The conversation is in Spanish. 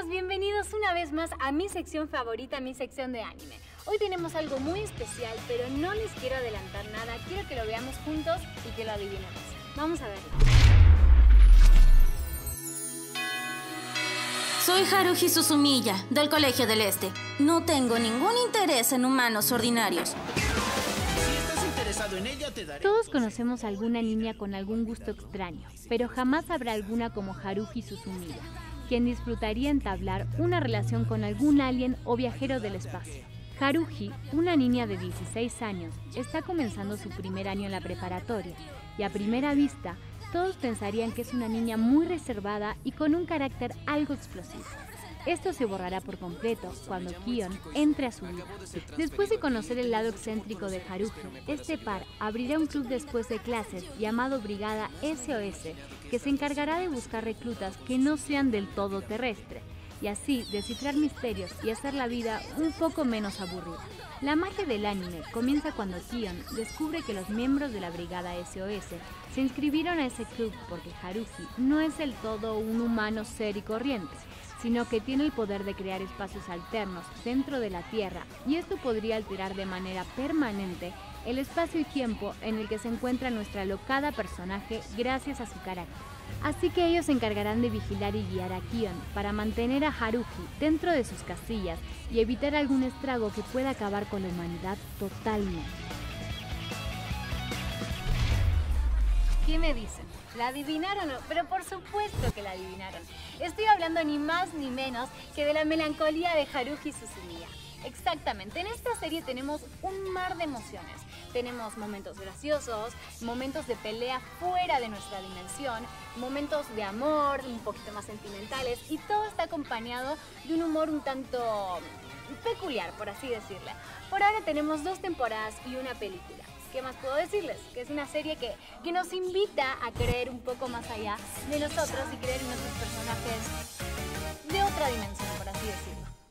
amigos, bienvenidos una vez más a mi sección favorita, mi sección de anime. Hoy tenemos algo muy especial, pero no les quiero adelantar nada. Quiero que lo veamos juntos y que lo adivinemos. Vamos a verlo. Soy Haruhi Suzumiya, del Colegio del Este. No tengo ningún interés en humanos ordinarios. Todos conocemos a alguna niña con algún gusto extraño, pero jamás habrá alguna como Haruhi Suzumiya, quien disfrutaría entablar una relación con algún alien o viajero del espacio. Haruhi, una niña de 16 años, está comenzando su primer año en la preparatoria y a primera vista todos pensarían que es una niña muy reservada y con un carácter algo explosivo. Esto se borrará por completo cuando Kion entre a su vida. Después de conocer el lado excéntrico de Haruhi, este par abrirá un club después de clases llamado Brigada SOS, que se encargará de buscar reclutas que no sean del todo terrestre, y así descifrar misterios y hacer la vida un poco menos aburrida. La magia del anime comienza cuando Kion descubre que los miembros de la Brigada SOS se inscribieron a ese club porque Haruhi no es del todo un humano ser y corriente, sino que tiene el poder de crear espacios alternos dentro de la Tierra, y esto podría alterar de manera permanente el espacio y tiempo en el que se encuentra nuestra alocada personaje gracias a su carácter. Así que ellos se encargarán de vigilar y guiar a Kion para mantener a Haruhi dentro de sus casillas y evitar algún estrago que pueda acabar con la humanidad totalmente. ¿Qué me dicen? ¿La adivinaron? Pero por supuesto que la adivinaron. Estoy hablando ni más ni menos que de la melancolía de Haruhi Suzumiya. Exactamente, en esta serie tenemos un mar de emociones. Tenemos momentos graciosos, momentos de pelea fuera de nuestra dimensión, momentos de amor, un poquito más sentimentales, y todo está acompañado de un humor un tanto peculiar, por así decirle. Por ahora tenemos 2 temporadas y una película. ¿Qué más puedo decirles? Que es una serie que nos invita a creer un poco más allá de nosotros y creer en nuestros personajes de otra dimensión, por así decirlo.